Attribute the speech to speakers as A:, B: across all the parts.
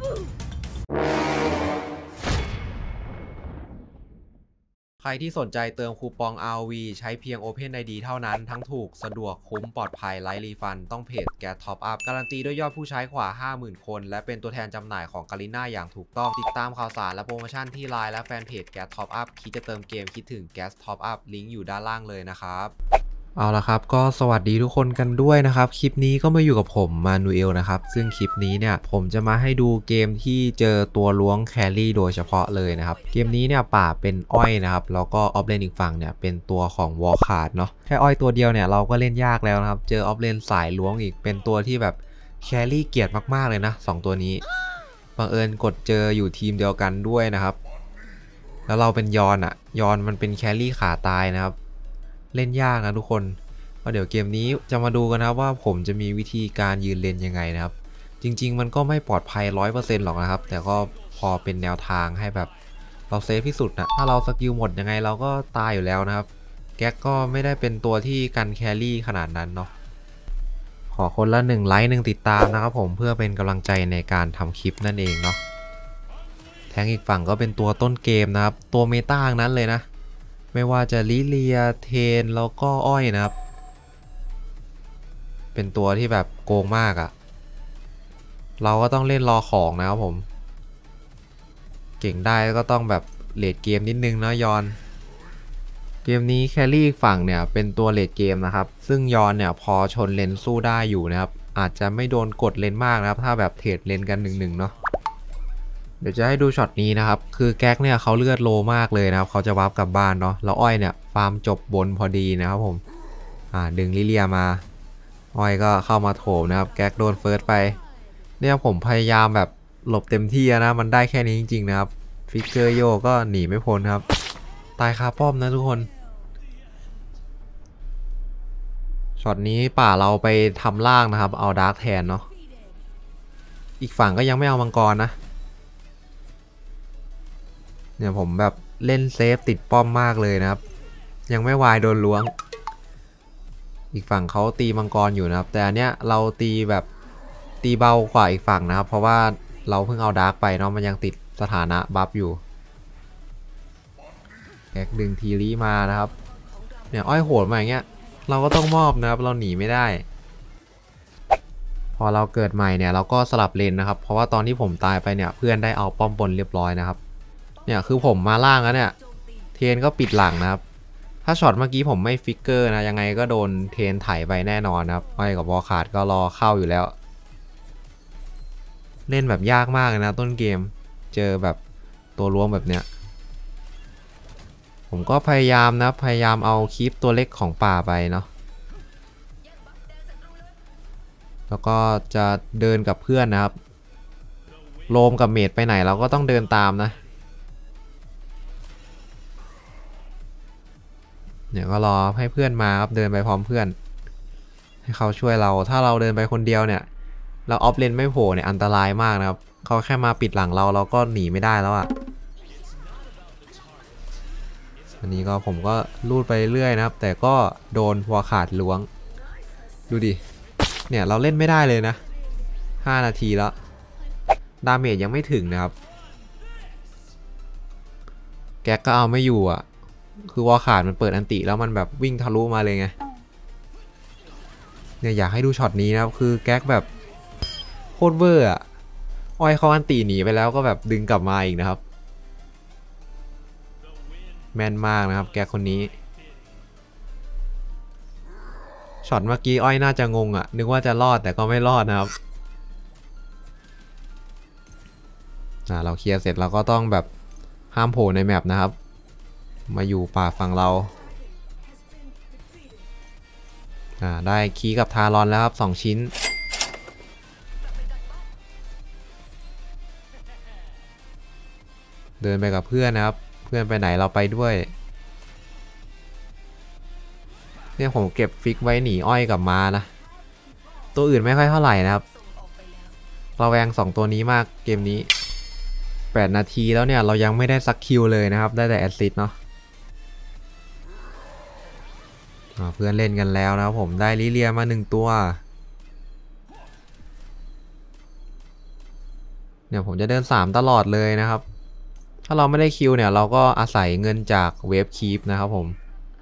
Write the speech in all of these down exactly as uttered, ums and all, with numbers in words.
A: ใครที่สนใจเติมคูปอง อาร์ โอ วี ใช้เพียง Open ไอ ดี เท่านั้นทั้งถูกสะดวกคุ้มปลอดภัยไร้รีฟันต้องเพจ Gas Top Up การันตีด้วยยอดผู้ใช้กว่า ห้าหมื่น คนและเป็นตัวแทนจำหน่ายของ Garena อย่างถูกต้องติดตามข่าวสารและโปรโมชั่นที่ ไลน์ และแฟนเพจ Gas Top Up คิดจะเติมเกมคิดถึง Gas Top Up ลิงก์อยู่ด้านล่างเลยนะครับเอาละครับก็สวัสดีทุกคนกันด้วยนะครับคลิปนี้ก็มาอยู่กับผมมานูเอลนะครับซึ่งคลิปนี้เนี่ยผมจะมาให้ดูเกมที่เจอตัวล้วงแครี่โดยเฉพาะเลยนะครับเกมนี้เนี่ยป่าเป็นอ้อยนะครับแล้วก็ออฟเลนอีกฝั่งเนี่ยเป็นตัวของวอลคาร์ดเนาะแค่อ้อยตัวเดียวเนี่ยเราก็เล่นยากแล้วนะครับเจอออฟเลนสายล้วงอีกเป็นตัวที่แบบแครี่เกลียดมากๆเลยนะสองตัวนี้บังเอิญกดเจออยู่ทีมเดียวกันด้วยนะครับแล้วเราเป็นยอนอะยอนมันเป็นแครี่ขาตายนะครับเล่นยากนะทุกคนก็เดี๋ยวเกมนี้จะมาดูกันนะครับว่าผมจะมีวิธีการยืนเลนยังไงนะครับจริงๆมันก็ไม่ปลอดภัย ร้อยเปอร์เซ็นต์ หรอกนะครับแต่ก็พอเป็นแนวทางให้แบบเราเซฟที่สุดนะถ้าเราสกิลหมดยังไงเราก็ตายอยู่แล้วนะครับแก๊กก็ไม่ได้เป็นตัวที่กันแครี่ขนาดนั้นเนาะขอคนละหนึ่งไลค์หนึ่งติดตามนะครับผมเพื่อเป็นกำลังใจในการทำคลิปนั่นเองเนาะแทงอีกฝั่งก็เป็นตัวต้นเกมนะครับตัวเมตาทั้งนั้นเลยนะไม่ว่าจะลิเลียเทนแล้วก็อ้อยนะครับเป็นตัวที่แบบโกงมากอะ่ะเราก็ต้องเล่นรอของนะครับผมเก่งได้ก็ต้องแบบเลดเกมนิดนึงนะยอนเกมนี้แครี่ฝั่งเนี่ยเป็นตัวเลดเกมนะครับซึ่งยอนเนี่ยพอชนเลนสู้ได้อยู่นะครับอาจจะไม่โดนกดเลนมากนะครับถ้าแบบเทรดเลนกันหนึ่งหนึ่งเนาะเดี๋ยวจะให้ดูช็อตนี้นะครับคือแก๊กเนี่ยเขาเลือดโลมากเลยนะครับเขาจะวาร์ปกลับบ้านเนาะแล้วอ้อยเนี่ยฟาร์มจบบนพอดีนะครับผมอ่าดึงลิเลียมาอ้อยก็เข้ามาโถมนะครับแก๊กโดนเฟิร์สไปเนี่ยผมพยายามแบบหลบเต็มที่นะมันได้แค่นี้จริงๆนะครับฟิกเกอร์โยก็หนีไม่พ้นครับตายคาป้อมนะทุกคนช็อตนี้ป่าเราไปทำล่างนะครับเอาดาร์กแทนเนาะอีกฝั่งก็ยังไม่เอามังกรนะเนี่ยผมแบบเล่นเซฟติดป้อมมากเลยนะครับยังไม่วายโดนล้วงอีกฝั่งเขาตีมังกรอยู่นะครับแต่อันเนี้ยเราตีแบบตีเบากว่าอีกฝั่งนะครับเพราะว่าเราเพิ่งเอาดาร์กไปเนาะมันยังติดสถานะบัฟอยู่แก๊กดึงทีรีมานะครับเนี่ยอ้อยโหดมาอย่างเงี้ยเราก็ต้องมอบนะครับเราหนีไม่ได้พอเราเกิดใหม่เนี่ยเราก็สลับเลนนะครับเพราะว่าตอนที่ผมตายไปเนี่ยเพื่อนได้เอาป้อมบนเรียบร้อยนะครับเนี่ยคือผมมาล่างแล้วเนี่ยเทนก็ปิดหลังนะครับถ้าช็อตเมื่อกี้ผมไม่ฟิกเกอร์นะยังไงก็โดนเทนไถไปแน่นอนนะครับอ้อยกับวอลคาร์ดก็รอเข้าอยู่แล้วเล่นแบบยากมากเลยนะต้นเกมเจอแบบตัวล้วงแบบเนี้ยผมก็พยายามนะพยายามเอาคลิปตัวเล็กของป่าไปเนาะแล้วก็จะเดินกับเพื่อนนะครับโลมกับเมดไปไหนเราก็ต้องเดินตามนะเนี่ยก็รอให้เพื่อนมาครับเดินไปพร้อมเพื่อนให้เขาช่วยเราถ้าเราเดินไปคนเดียวเนี่ยเราออฟเลนไม่โผล่เนี่ยอันตรายมากนะครับเขาแค่มาปิดหลังเราเราก็หนีไม่ได้แล้วอะ่ะอันนี้ก็ผมก็ลูดไปเรื่อยนะครับแต่ก็โดนหัวขาดล้วงดูดิเนี่ยเราเล่นไม่ได้เลยนะห้านาทีแล้วดาเมจยังไม่ถึงนะครับแก๊กก็เอาไม่อยู่อ่ะคือวอลขาดมันเปิดอันติแล้วมันแบบวิ่งทะลุมาเลยไงเนี่ยอยากให้ดูช็อตนี้นะครับคือแก๊กแบบโคตรเวอร์อ่ะอ้อยเขาอันติหนีไปแล้วก็แบบดึงกลับมาอีกนะครับแม่นมากนะครับแก๊กคนนี้ช็อตเมื่อกี้อ้อยน่าจะงงอ่ะนึกว่าจะรอดแต่ก็ไม่รอดนะครับอ่าเราเคลียร์เสร็จเราก็ต้องแบบห้ามโผล่ในแมปนะครับมาอยู่ป่าฝั่งเราอ่าได้คีย์กับทารอนแล้วครับสองชิ้นเดินไปกับเพื่อนนะครับเพื่อนไปไหนเราไปด้วยเนี่ยผมเก็บฟิกไว้หนีอ้อยกับมานะตัวอื่นไม่ค่อยเท่าไหร่นะครับเราแวงสองตัวนี้มากเกมนี้แปดนาทีแล้วเนี่ยเรายังไม่ได้สักคิวเลยนะครับได้แต่แอสซิสต์เนาะเพื่อนเล่นกันแล้วนะครับผมได้ลิเลียมาหนึ่งตัวเนี่ยผมจะเดินสามตลอดเลยนะครับ ถ้าเราไม่ได้คิวเนี่ยเราก็อาศัยเงินจากเวฟคีปนะครับผม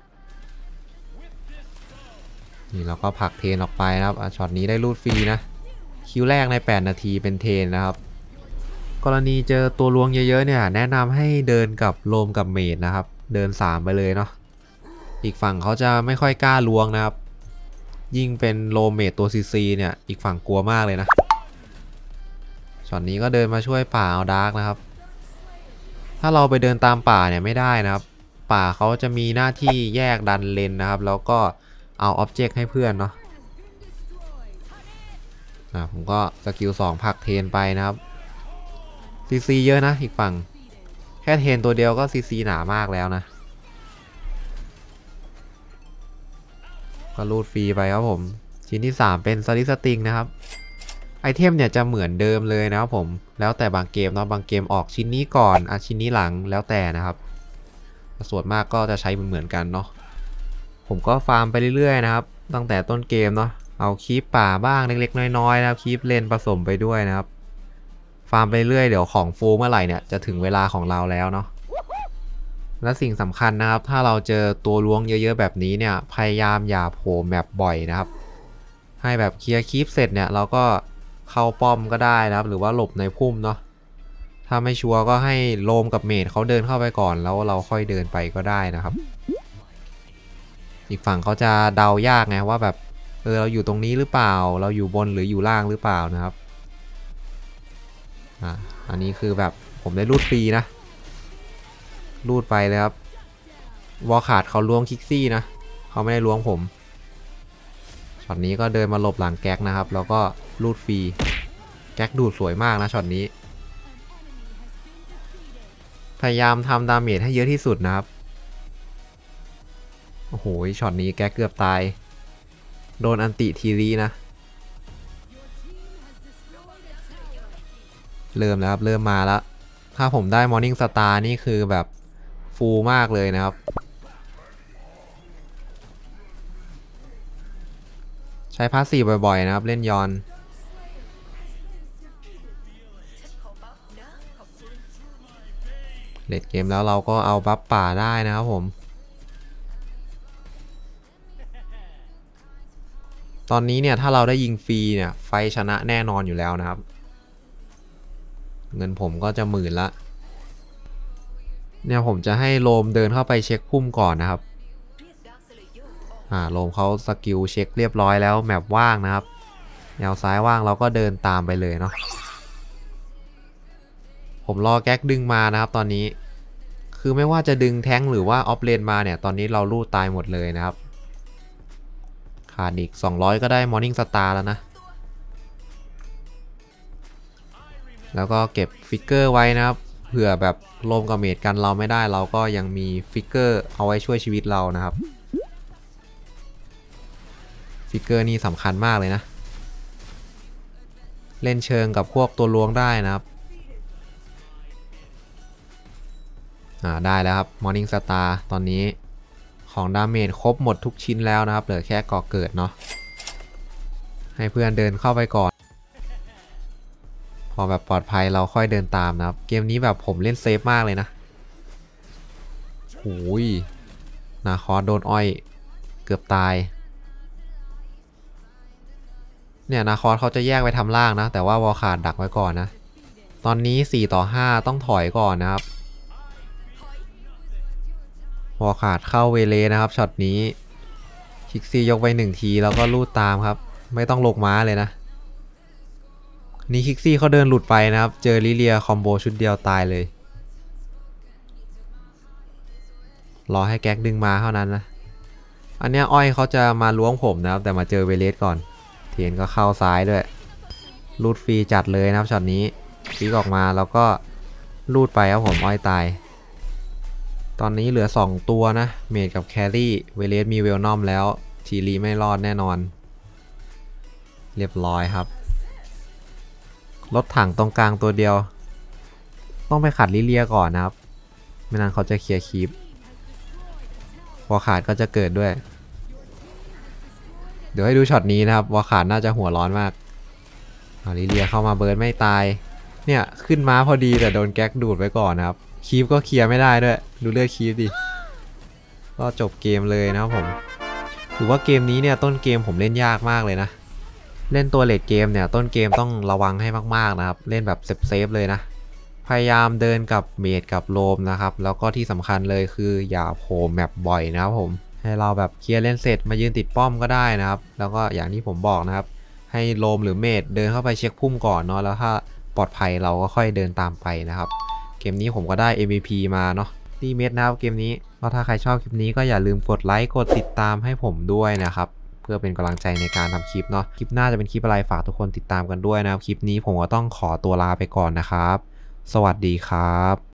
A: นี่เราก็ผลักเทนออกไปนะครับช็อตนี้ได้รูดฟรีนะคิวแรกในแปดนาทีเป็นเทนนะครับกรณีเจอตัวล้วงเยอะๆเนี่ยแนะนำให้เดินกับโลมกับเมดนะครับเดินสามไปเลยเนาะอีกฝั่งเขาจะไม่ค่อยกล้าล้วงนะครับยิ่งเป็นโลเมดตัวซีซีเนี่ยอีกฝั่งกลัวมากเลยนะช็อตนี้ก็เดินมาช่วยป่าเอาดาร์กนะครับถ้าเราไปเดินตามป่าเนี่ยไม่ได้นะครับป่าเขาจะมีหน้าที่แยกดันเลนนะครับแล้วก็เอาอ็อบเจกต์ให้เพื่อนเนาะอ่าผมก็สกิลสองผลักเทนไปนะครับซีซีเยอะนะอีกฝั่งแค่เทนตัวเดียวก็ซีซีหนามากแล้วนะก็รูดฟรีไปครับผมชิ้นที่สามเป็นสลิสติงนะครับไอเทมเนี่ยจะเหมือนเดิมเลยนะครับผมแล้วแต่บางเกมเนาะบางเกมออกชิ้นนี้ก่อนอ่ะชิ้นนี้หลังแล้วแต่นะครับส่วนมากก็จะใช้เหมือนกันเนาะผมก็ฟาร์มไปเรื่อยๆนะครับตั้งแต่ต้นเกมเนาะเอาคีปป่าบ้างเล็กๆน้อยๆนะครับคีปเลนผสมไปด้วยนะครับฟาร์มไปเรื่อยเดี๋ยวของฟูเมื่อไหร่เนี่ยจะถึงเวลาของเราแล้วเนาะและสิ่งสำคัญนะครับถ้าเราเจอตัวล้วงเยอะๆแบบนี้เนี่ยพยายามอย่าโผล่แมปบ่อยนะครับให้แบบเคลียร์คีปเสร็จเนี่ยเราก็เข้าป้อมก็ได้นะครับหรือว่าหลบในพุ่มเนาะถ้าไม่ชัวร์ก็ให้โลมกับเมจเขาเดินเข้าไปก่อนแล้วเราค่อยเดินไปก็ได้นะครับอีกฝั่งเขาจะเดายากไงว่าแบบเออเราอยู่ตรงนี้หรือเปล่าเราอยู่บนหรืออยู่ล่างหรือเปล่านะครับอ่าอันนี้คือแบบผมได้รูดฟรีนะรูดไปเลยครับวอลขาดเขาล้วงคิกซี่นะเขาไม่ได้ล้วงผมช็อตนี้ก็เดินมาหลบหลังแก๊กนะครับแล้วก็รูดฟรีแก๊กดูดสวยมากนะช็อตนี้พยายามทำดาเมจให้เยอะที่สุดนะครับโอ้โหช็อตนี้แก๊กเกือบตายโดนอันติทีรีนะเริ่มแล้วครับเริ่มมาแล้วถ้าผมได้มอร์นิ่งสตาร์นี่คือแบบฟูลมากเลยนะครับใช้พาสซีฟบ่อยๆนะครับเล่นยอนเลดเกมแล้วเราก็เอาบัฟป่าได้นะครับผมตอนนี้เนี่ยถ้าเราได้ยิงฟรีเนี่ยไฟชนะแน่นอนอยู่แล้วนะครับเงินผมก็จะหมื่นละเนี่ยผมจะให้โลมเดินเข้าไปเช็คพุ่มก่อนนะครับอ่าโลมเขาสกิลเช็คเรียบร้อยแล้วแมปว่างนะครับแนวซ้ายว่างเราก็เดินตามไปเลยเนาะผมรอแก๊กดึงมานะครับตอนนี้คือไม่ว่าจะดึงแท้งหรือว่าออฟเลนมาเนี่ยตอนนี้เราลู่ตายหมดเลยนะครับขาดอีกสองร้อยก็ได้มอร์นิ่งสตาร์แล้วนะแล้วก็เก็บฟิกเกอร์ไว้นะครับเผื่อแบบโลมกับเมจกันเราไม่ได้เราก็ยังมีฟิกเกอร์เอาไว้ช่วยชีวิตเรานะครับฟิกเกอร์นี่สำคัญมากเลยนะเล่นเชิงกับพวกตัวล้วงได้นะครับอ่าได้แล้วครับ Morning Star ตอนนี้ของดาเมจครบหมดทุกชิ้นแล้วนะครับเหลือแค่ก่อเกิดเนาะให้เพื่อนเดินเข้าไปก่อนพอแบบปลอดภัยเราค่อยเดินตามนะครับเกมนี้แบบผมเล่นเซฟมากเลยนะโอ้ยนาคอสโดนอ้อยเกือบตายเนี่ยนาคอสเขาจะแยกไปทำล่างนะแต่ว่าวอลขาดดักไว้ก่อนนะตอนนี้สี่ต่อห้าต้องถอยก่อนนะครับวอลขาดเข้าเวเลนะครับช็อตนี้คิกซี่ยกไปหนึ่งทีแล้วก็ลูดตามครับไม่ต้องลงม้าเลยนะนี่คิกซี่เขาเดินหลุดไปนะครับเจอลิเลียคอมโบชุดเดียวตายเลยรอให้แก๊กดึงมาเท่านั้นนะอันเนี้ยอ้อยเขาจะมาล้วงผมนะครับแต่มาเจอเวเลสก่อนเทียนก็เข้าซ้ายด้วยลูดฟรีจัดเลยนะครับช็อตนี้ฟีกออกมาแล้วก็ลูดไปครับผมอ้อยตายตอนนี้เหลือสองตัวนะเมดกับแครี่เวเลสมีเวลนอมแล้วทีรีไม่รอดแน่นอนเรียบร้อยครับรถถังตรงกลางตัวเดียวต้องไปขัดลิเลียก่อนนะครับไม่นั้นเขาจะเคลียร์คีปวอขาดก็จะเกิดด้วยเดี๋ยวให้ดูช็อตนี้นะครับวอขาดน่าจะหัวร้อนมากเอาลิเลียเข้ามาเบิร์นไม่ตายเนี่ยขึ้นม้าพอดีแต่โดนแก๊กดูดไปก่อนนะครับคีฟก็เคลียร์ไม่ได้ด้วยดูเลือดคีฟดิก็จบเกมเลยนะครับผมถือว่าเกมนี้เนี่ยต้นเกมผมเล่นยากมากเลยนะเล่นตัวเลดเกมเนี่ยต้นเกมต้องระวังให้มากๆนะครับเล่นแบบเซฟๆเลยนะพยายามเดินกับเมจกับโลมนะครับแล้วก็ที่สำคัญเลยคืออย่าโผล่แมปบ่อยนะครับผมให้เราแบบเคลียร์เล่นเสร็จมายืนติดป้อมก็ได้นะครับแล้วก็อย่างที่ผมบอกนะครับให้โลมหรือเมจเดินเข้าไปเช็คพุ่มก่อนเนาะแล้วถ้าปลอดภัยเราก็ค่อยเดินตามไปนะครับเกมนี้ผมก็ได้ เอ็ม วี พี มาเนาะตีเม็ดนะครับเกมนี้ก็ถ้าใครชอบคลิปนี้ก็อย่าลืมกดไลค์กดติดตามให้ผมด้วยนะครับเพื่อเป็นกำลังใจในการทำคลิปเนาะคลิปหน้าจะเป็นคลิปอะไรฝากทุกคนติดตามกันด้วยนะครับคลิปนี้ผมก็ต้องขอตัวลาไปก่อนนะครับสวัสดีครับ